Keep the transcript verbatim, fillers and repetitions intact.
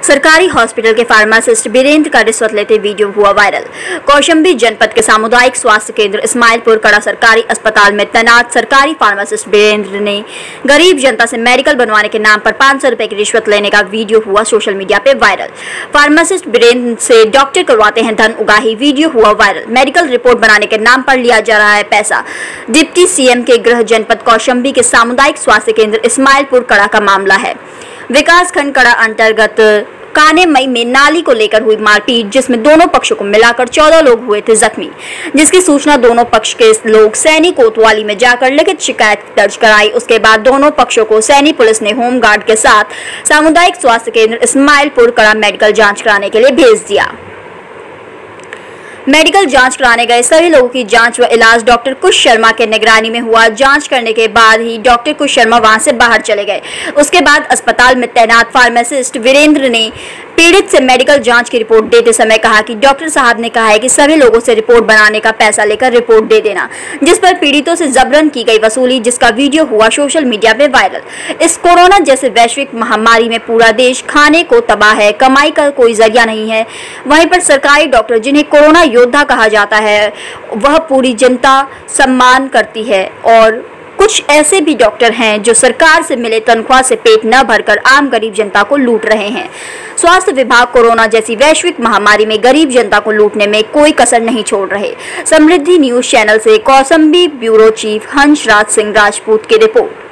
सरकारी हॉस्पिटल के फार्मासिस्ट वीरेंद्र का रिश्वत लेते वीडियो हुआ वायरल। कौशाम्बी जनपद के सामुदायिक स्वास्थ्य केंद्र इस्माइलपुर कड़ा सरकारी अस्पताल में तैनात सरकारी फार्मासिस्ट वीरेंद्र ने गरीब जनता से मेडिकल बनवाने के नाम पर पाँच सौ रुपए की रिश्वत लेने का वीडियो हुआ सोशल मीडिया पे वायरल। फार्मासिस्ट वीरेंद्र से डॉक्टर करवाते हैं धन उगाही, वीडियो हुआ वायरल। मेडिकल रिपोर्ट बनाने के नाम पर लिया जा रहा है पैसा। डिप्टी सीएम के गृह जनपद कौशाम्बी के सामुदायिक स्वास्थ्य केंद्र इस्माइलपुर कड़ा का मामला है। विकास खंड कड़ा अंतर्गत काने मई में नाली को लेकर हुई मारपीट, जिसमें दोनों पक्षों को मिलाकर चौदह लोग हुए थे जख्मी, जिसकी सूचना दोनों पक्ष के लोग सैनी कोतवाली में जाकर लिखित शिकायत दर्ज कराई। उसके बाद दोनों पक्षों को सैनी पुलिस ने होमगार्ड के साथ सामुदायिक स्वास्थ्य केंद्र इस्माइलपुर कड़ा मेडिकल जांच कराने के लिए भेज दिया। मेडिकल जांच कराने गए सभी लोगों की जांच व इलाज डॉक्टर कुश शर्मा के निगरानी में हुआ। जांच करने के बाद ही डॉक्टर कुश शर्मा वहां से बाहर चले गए। उसके बाद अस्पताल में तैनात फार्मासिस्ट वीरेंद्र ने पीड़ित से मेडिकल जांच की रिपोर्ट देते समय कहा कि डॉक्टर साहब ने कहा है कि सभी लोगों से रिपोर्ट बनाने का पैसा लेकर रिपोर्ट दे देना, जिस पर पीड़ितों से जबरन की गई वसूली, जिसका वीडियो हुआ सोशल मीडिया पे वायरल। इस कोरोना जैसे वैश्विक महामारी में पूरा देश खाने को तबाह है, कमाई का कोई जरिया नहीं है। वहीं पर सरकारी डॉक्टर, जिन्हें कोरोना योद्धा कहा जाता है, वह पूरी जनता सम्मान करती है, और कुछ ऐसे भी डॉक्टर हैं जो सरकार से मिले तनख्वाह से पेट न भरकर आम गरीब जनता को लूट रहे हैं। स्वास्थ्य विभाग कोरोना जैसी वैश्विक महामारी में गरीब जनता को लूटने में कोई कसर नहीं छोड़ रहे। समृद्धि न्यूज चैनल से कौशाम्बी ब्यूरो चीफ हंसराज सिंह राजपूत की रिपोर्ट।